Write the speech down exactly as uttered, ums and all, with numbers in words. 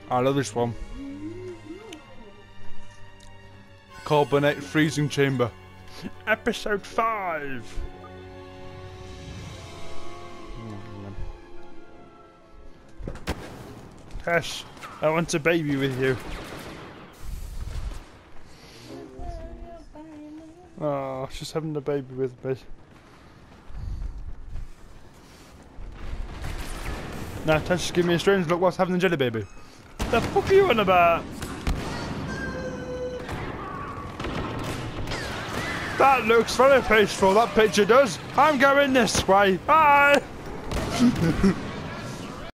I love this one. Carbonate freezing chamber. Episode five. Tess, I want a baby with you. Oh, she's having a baby with me. Now, Tess, just give me a strange look whilst having a jelly baby. The fuck are you on about? That looks very peaceful, that picture does. I'm going this way. Bye!